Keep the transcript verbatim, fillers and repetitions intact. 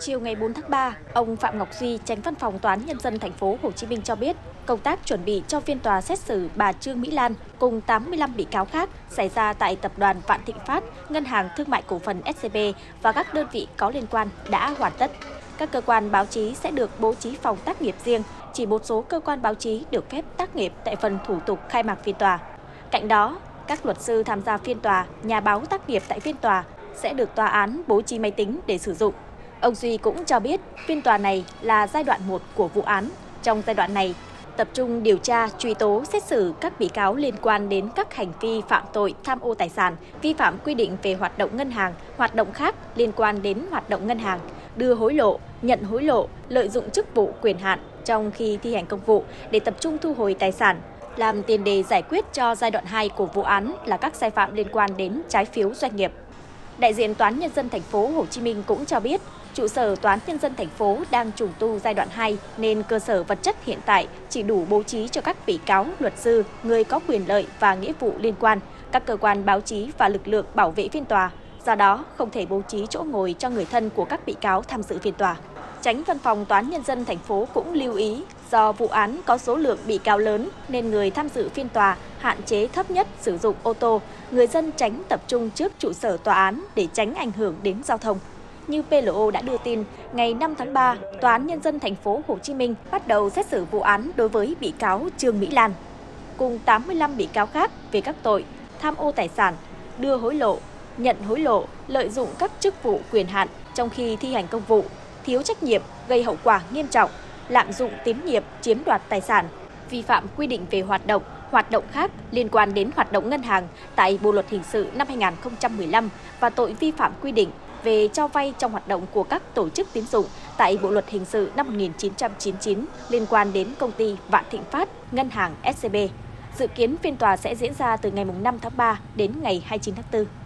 Chiều ngày bốn tháng ba, ông Phạm Ngọc Duy, Chánh Văn phòng Tòa án Nhân dân thành phố Hồ Chí Minh cho biết, công tác chuẩn bị cho phiên tòa xét xử bà Trương Mỹ Lan cùng tám mươi lăm bị cáo khác xảy ra tại tập đoàn Vạn Thịnh Phát, Ngân hàng Thương mại Cổ phần ét xê bê và các đơn vị có liên quan đã hoàn tất. Các cơ quan báo chí sẽ được bố trí phòng tác nghiệp riêng, chỉ một số cơ quan báo chí được phép tác nghiệp tại phần thủ tục khai mạc phiên tòa. Cạnh đó, các luật sư tham gia phiên tòa, nhà báo tác nghiệp tại phiên tòa sẽ được tòa án bố trí máy tính để sử dụng. Ông Duy cũng cho biết phiên tòa này là giai đoạn một của vụ án. Trong giai đoạn này, tập trung điều tra, truy tố, xét xử các bị cáo liên quan đến các hành vi phạm tội tham ô tài sản, vi phạm quy định về hoạt động ngân hàng, hoạt động khác liên quan đến hoạt động ngân hàng, đưa hối lộ, nhận hối lộ, lợi dụng chức vụ quyền hạn trong khi thi hành công vụ để tập trung thu hồi tài sản, làm tiền đề giải quyết cho giai đoạn hai của vụ án là các sai phạm liên quan đến trái phiếu doanh nghiệp. Đại diện Tòa án Nhân dân thành phố Hồ Chí Minh cũng cho biết, trụ sở Tòa án Nhân dân thành phố đang trùng tu giai đoạn hai nên cơ sở vật chất hiện tại chỉ đủ bố trí cho các bị cáo, luật sư, người có quyền lợi và nghĩa vụ liên quan, các cơ quan báo chí và lực lượng bảo vệ phiên tòa. Do đó, không thể bố trí chỗ ngồi cho người thân của các bị cáo tham dự phiên tòa. Chánh Văn phòng Tòa án Nhân dân thành phố cũng lưu ý, do vụ án có số lượng bị cáo lớn nên người tham dự phiên tòa hạn chế thấp nhất sử dụng ô tô, người dân tránh tập trung trước trụ sở tòa án để tránh ảnh hưởng đến giao thông. Như pê lờ o đã đưa tin, ngày năm tháng ba, Tòa án Nhân dân thành phố Hồ Chí Minh bắt đầu xét xử vụ án đối với bị cáo Trương Mỹ Lan cùng tám mươi lăm bị cáo khác về các tội tham ô tài sản, đưa hối lộ, nhận hối lộ, lợi dụng các chức vụ quyền hạn trong khi thi hành công vụ, thiếu trách nhiệm gây hậu quả nghiêm trọng, lạm dụng tín nhiệm chiếm đoạt tài sản, vi phạm quy định về hoạt động, hoạt động khác liên quan đến hoạt động ngân hàng tại Bộ luật hình sự năm hai nghìn không trăm mười lăm và tội vi phạm quy định về cho vay trong hoạt động của các tổ chức tín dụng tại Bộ luật hình sự năm một nghìn chín trăm chín mươi chín liên quan đến công ty Vạn Thịnh Phát, Ngân hàng ét xê bê. Dự kiến phiên tòa sẽ diễn ra từ ngày năm tháng ba đến ngày hai mươi chín tháng tư.